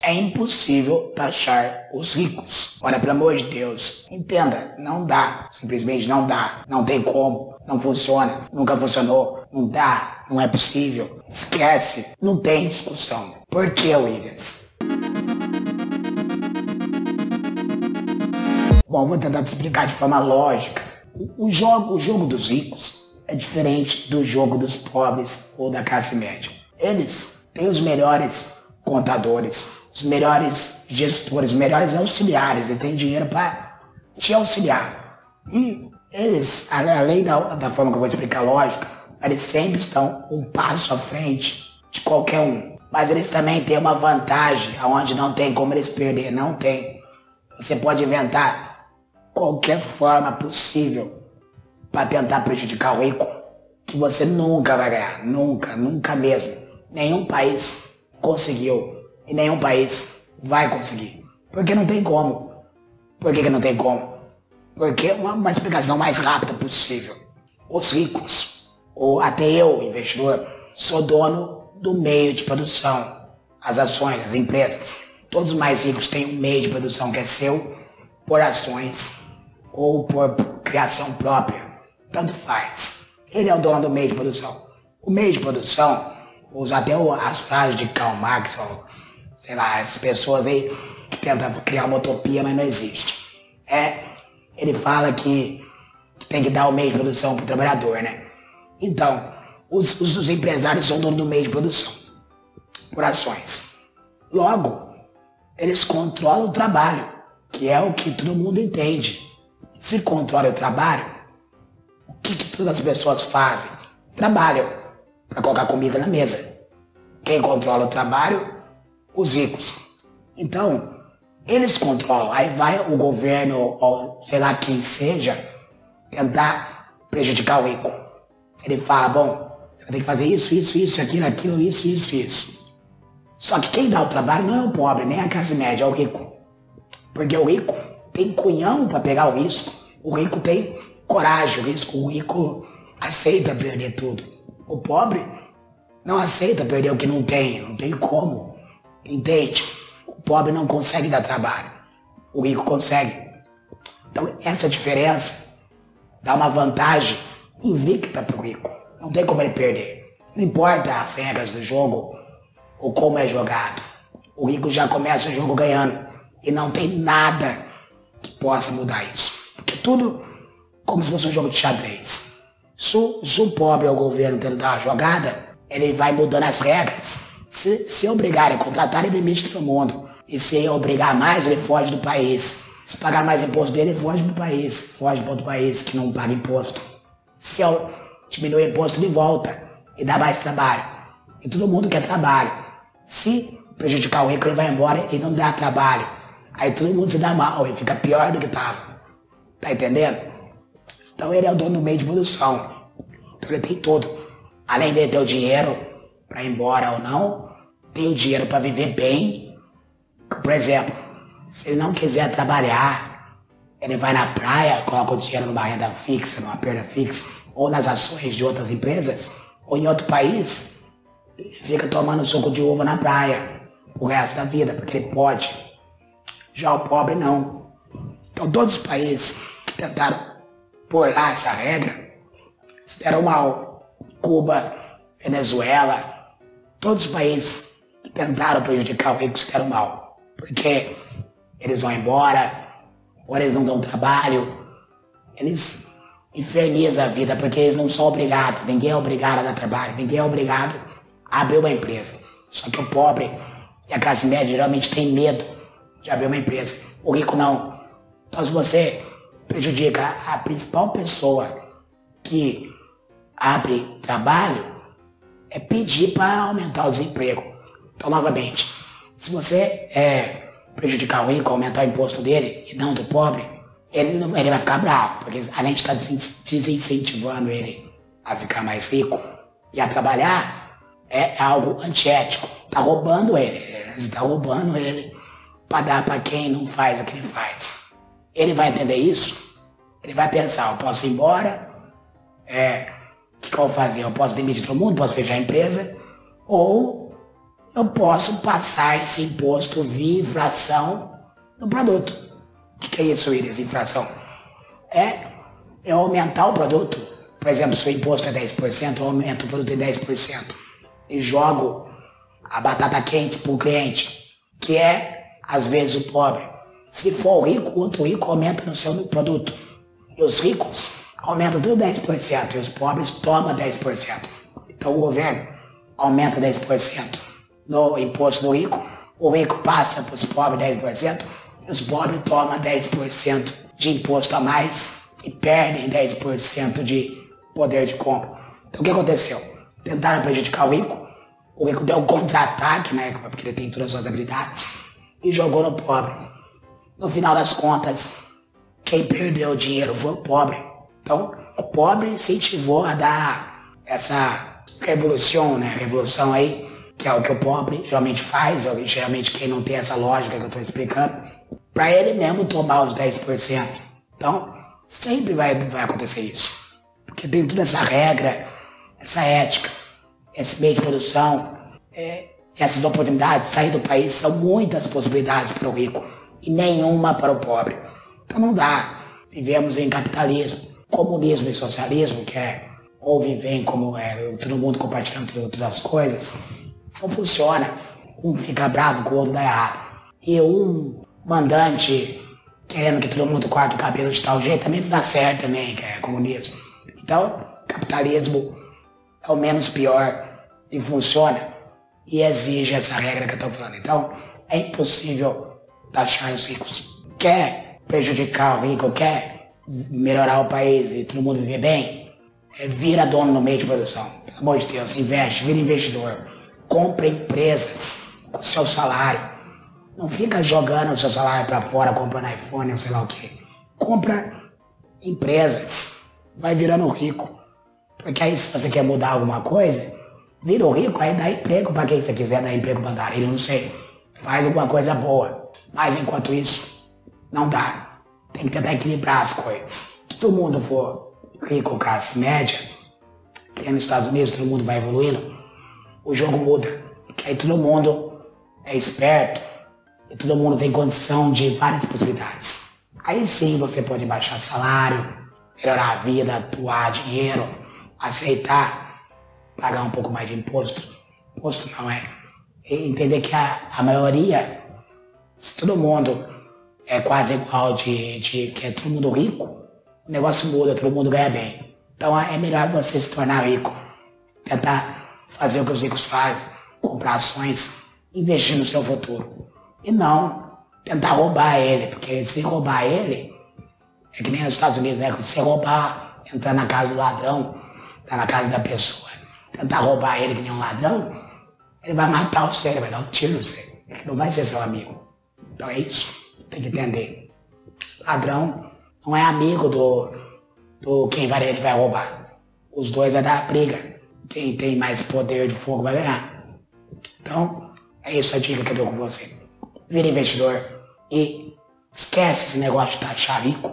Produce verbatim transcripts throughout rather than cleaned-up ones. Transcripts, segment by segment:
É impossível taxar os ricos. Olha, pelo amor de Deus, entenda, não dá, simplesmente não dá, não tem como, não funciona, nunca funcionou, não dá, não é possível, esquece, não tem discussão. Por que, Williams? Bom, vou tentar te explicar de forma lógica. O jogo, o jogo dos ricos é diferente do jogo dos pobres ou da classe média. Eles têm os melhores contadores, os melhores gestores, os melhores auxiliares. Eles têm dinheiro para te auxiliar. E eles, além da, da forma que eu vou explicar lógica, eles sempre estão um passo à frente de qualquer um. Mas eles também têm uma vantagem, onde não tem como eles perder, não tem. Você pode inventar qualquer forma possível para tentar prejudicar o rico, que você nunca vai ganhar, nunca, nunca mesmo. Nenhum país conseguiu e nenhum país vai conseguir. Porque não tem como. Por que, que não tem como? Porque uma, uma explicação mais rápida possível. Os ricos, ou até eu, investidor, sou dono do meio de produção, as ações, as empresas. Todos os mais ricos têm um meio de produção que é seu, por ações ou por criação própria. Tanto faz. Ele é o dono do meio de produção. O meio de produção, vou usar até as frases de Karl Marx, ou sei lá, as pessoas aí que tentam criar uma utopia, mas não existe. É, ele fala que, que tem que dar o meio de produção para o trabalhador, né? Então, os, os, os empresários são donos do meio de produção, por ações. Logo, eles controlam o trabalho, que é o que todo mundo entende. Se controla o trabalho, o que, que todas as pessoas fazem? Trabalham para colocar comida na mesa. Quem controla o trabalho? Os ricos. Então, eles controlam. Aí vai o governo, ou sei lá quem seja, tentar prejudicar o rico. Ele fala, bom, você vai ter que fazer isso, isso, isso, aquilo, aquilo, isso, isso, isso. Só que quem dá o trabalho não é o pobre, nem a classe média, é o rico. Porque o rico tem cunhão para pegar o risco. O rico tem coragem, o risco, o rico aceita perder tudo. O pobre não aceita perder o que não tem, não tem como. Entende? O pobre não consegue dar trabalho. O rico consegue. Então essa diferença dá uma vantagem invicta para o rico. Não tem como ele perder. Não importa as regras do jogo ou como é jogado. O rico já começa o jogo ganhando. E não tem nada que possa mudar isso. Porque tudo como se fosse um jogo de xadrez. Se, se o pobre ou o governo tentar a jogada, ele vai mudando as regras. Se, se obrigar a contratar, ele demite todo mundo. E se obrigar mais, ele foge do país. Se pagar mais imposto dele, ele foge do país. Foge para outro país que não paga imposto. Se eu diminuir o imposto, ele volta e dá mais trabalho. E todo mundo quer trabalho. Se prejudicar o rico, ele vai embora e não dá trabalho. Aí todo mundo se dá mal e fica pior do que estava. Tá entendendo? Então ele é o dono do meio de produção. Então ele tem tudo. Além de ter o dinheiro para ir embora ou não, tem o dinheiro para viver bem. Por exemplo, se ele não quiser trabalhar, ele vai na praia, coloca o dinheiro numa renda fixa, numa perda fixa, ou nas ações de outras empresas, ou em outro país, e fica tomando suco de uva na praia o resto da vida, porque ele pode. Já o pobre não. Então todos os países que tentaram pôr lá essa regra se deram mal. Cuba, Venezuela, todos os países que tentaram prejudicar o rico se deram mal. Porque eles vão embora, ou eles não dão trabalho, eles infernizam a vida porque eles não são obrigados. Ninguém é obrigado a dar trabalho, ninguém é obrigado a abrir uma empresa. Só que o pobre e a classe média geralmente tem medo de abrir uma empresa. O rico não. Então se você prejudica a principal pessoa que abre trabalho, é pedir para aumentar o desemprego. Então novamente, se você é, prejudicar o rico, aumentar o imposto dele e não do pobre, ele, não, ele vai ficar bravo, porque além de estar desincentivando ele a ficar mais rico e a trabalhar, é algo antiético. Está roubando ele, está roubando ele para dar para quem não faz o que ele faz. Ele vai entender isso, ele vai pensar, eu posso ir embora, é, o que, que eu vou fazer? Eu posso demitir todo mundo, posso fechar a empresa, ou eu posso passar esse imposto via inflação no produto. O que, que é isso, Willis, inflação? É eu aumentar o produto. Por exemplo, se o imposto é dez por cento, eu aumento o produto em dez por cento. E jogo a batata quente para o cliente, que é, às vezes, o pobre. Se for o rico, o outro rico aumenta no seu produto. E os ricos aumentam tudo dez por cento, e os pobres tomam dez por cento. Então o governo aumenta dez por cento no imposto do rico, o rico passa para os pobres dez por cento, e os pobres tomam dez por cento de imposto a mais e perdem dez por cento de poder de compra. Então o que aconteceu? Tentaram prejudicar o rico, o rico deu um contra-ataque, né, porque ele tem todas as suas habilidades, e jogou no pobre. No final das contas, quem perdeu o dinheiro foi o pobre. Então, o pobre incentivou a dar essa revolução, né, revolução aí, que é o que o pobre geralmente faz, ou geralmente quem não tem essa lógica que eu estou explicando, para ele mesmo tomar os dez por cento. Então, sempre vai, vai acontecer isso. Porque tem toda essa regra, essa ética, esse meio de produção, é, essas oportunidades de sair do país, são muitas possibilidades para o rico e nenhuma para o pobre. Então não dá. Vivemos em capitalismo, comunismo e socialismo, que é ou viver como é, todo mundo compartilhando todas as coisas, não funciona. Um fica bravo com o outro dá errado. E um mandante querendo que todo mundo corte o cabelo de tal jeito, também não dá certo também, que é comunismo. Então, capitalismo é o menos pior e funciona e exige essa regra que eu estou falando. Então, é impossível taxar os ricos. Quer prejudicar o rico, quer melhorar o país e todo mundo viver bem, é, vira dono no meio de produção. Pelo amor de Deus, investe, vira investidor. Compra empresas com seu salário. Não fica jogando o seu salário para fora, comprando iPhone ou sei lá o que. Compra empresas, vai virando rico. Porque aí se você quer mudar alguma coisa, vira o rico, aí dá emprego para quem você quiser, dá emprego para andarilho, não sei. Faz alguma coisa boa. Mas enquanto isso, não dá. Tem que tentar equilibrar as coisas. Se todo mundo for rico, classe média, que nos Estados Unidos todo mundo vai evoluindo, o jogo muda. Porque aí todo mundo é esperto e todo mundo tem condição de várias possibilidades. Aí sim você pode baixar salário, melhorar a vida, doar dinheiro, aceitar, pagar um pouco mais de imposto. Imposto não é. E entender que a, a maioria, se todo mundo é quase igual de, de que é todo mundo rico, o negócio muda, todo mundo ganha bem. Então é melhor você se tornar rico, tentar fazer o que os ricos fazem, comprar ações, investir no seu futuro. E não tentar roubar ele, porque se roubar ele, é que nem nos Estados Unidos, né? Se roubar, entrar na casa do ladrão, entrar na casa da pessoa, tentar roubar ele que nem um ladrão, ele vai matar você, ele vai dar um tiro em você. Ele não vai ser seu amigo. Então é isso, tem que entender. Ladrão não é amigo do, do quem vai, ele vai roubar. Os dois vai dar briga. Quem tem mais poder de fogo vai ganhar. Então, é isso a dica que eu dou com você. Vira investidor e esquece esse negócio de taxar rico.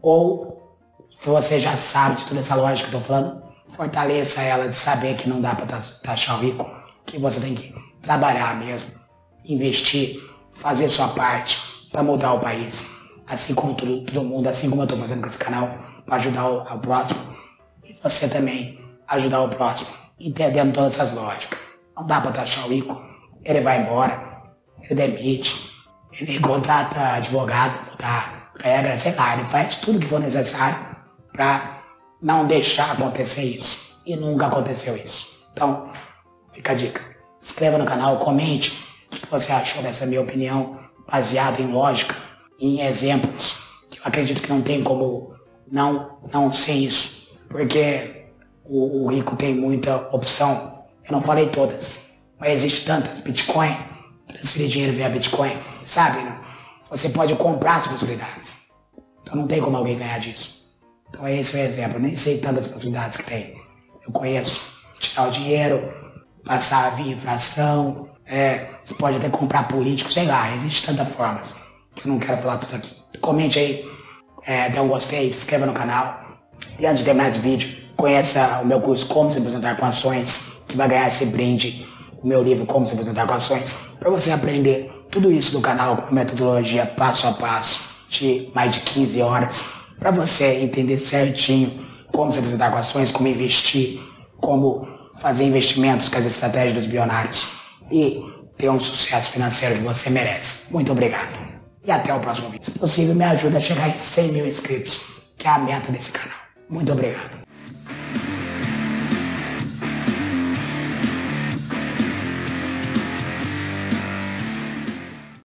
Ou, se você já sabe de toda essa lógica que eu tô falando, fortaleça ela de saber que não dá para taxar o rico, que você tem que trabalhar mesmo, investir, fazer sua parte para mudar o país, assim como todo, todo mundo, assim como eu estou fazendo com esse canal, para ajudar o, o próximo, e você também ajudar o próximo, entendendo todas essas lógicas. Não dá para taxar o rico, ele vai embora, ele demite, ele contrata advogado, mudar regra, sei lá, ele faz tudo que for necessário para não deixar acontecer isso. E nunca aconteceu isso. Então, fica a dica. Se inscreva no canal, comente o que você achou dessa minha opinião, baseada em lógica e em exemplos, que eu acredito que não tem como não, não ser isso. Porque o, o rico tem muita opção. Eu não falei todas, mas existe tantas. Bitcoin, transferir dinheiro via Bitcoin, sabe? Né? Você pode comprar as possibilidades. Então não tem como alguém ganhar disso. Então esse é o exemplo. Eu nem sei tantas possibilidades que tem. Eu conheço. Tirar o dinheiro, passar via infração, é, você pode até comprar político, sei lá, existe tantas formas. Que eu não quero falar tudo aqui. Comente aí, é, dê um gostei, se inscreva no canal. E antes de terminar esse vídeo, conheça o meu curso Como Se Apresentar com Ações, que vai ganhar esse brinde o meu livro Como Se Apresentar com Ações, para você aprender tudo isso do canal com metodologia passo a passo de mais de quinze horas, para você entender certinho como se apresentar com ações, como investir, como fazer investimentos com as estratégias dos bilionários e ter um sucesso financeiro que você merece. Muito obrigado. E até o próximo vídeo. Se possível, me ajuda a chegar em cem mil inscritos, que é a meta desse canal. Muito obrigado.